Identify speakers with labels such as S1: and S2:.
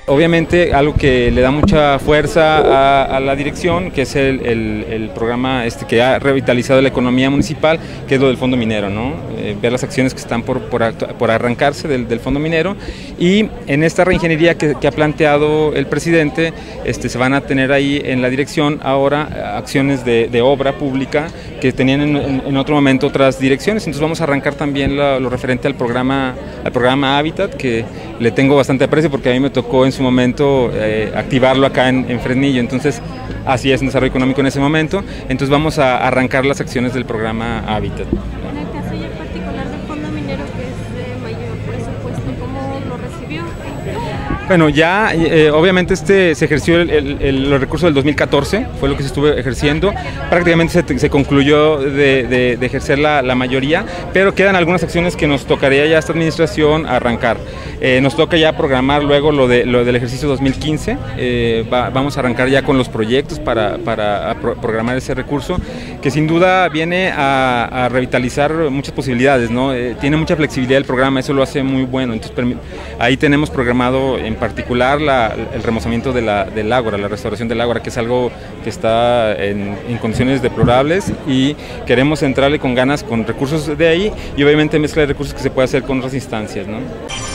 S1: Obviamente algo que le da mucha fuerza a la dirección, que es el programa que ha revitalizado la economía municipal, que es lo del fondo minero, ¿no? Ver las acciones que están por arrancarse del fondo minero, y en esta reingeniería que ha planteado el presidente, se van a tener ahí en la dirección ahora acciones de obra pública que tenían en otro momento otras direcciones. Entonces vamos a arrancar también lo referente al programa Hábitat, que le tengo bastante aprecio porque a mí me tocó en su momento activarlo acá en Fresnillo. Entonces así es un desarrollo económico en ese momento. Entonces vamos a arrancar las acciones del programa Hábitat.
S2: En el caso ya particular del fondo minero, que es de mayor presupuesto, ¿cómo lo recibió?
S1: Bueno, ya obviamente se ejerció los recursos del 2014, fue lo que se estuvo ejerciendo. Prácticamente se concluyó de ejercer la mayoría, pero quedan algunas acciones que nos tocaría ya a esta administración arrancar. Nos toca ya programar luego lo del ejercicio 2015. Vamos a arrancar ya con los proyectos para programar ese recurso, que sin duda viene a revitalizar muchas posibilidades, ¿no? Tiene mucha flexibilidad el programa, eso lo hace muy bueno. Entonces ahí tenemos programado en particular el remozamiento del ágora, la restauración del ágora, que es algo que está en condiciones deplorables, y queremos entrarle con ganas con recursos de ahí, y obviamente mezcla de recursos que se puede hacer con otras instancias, ¿no?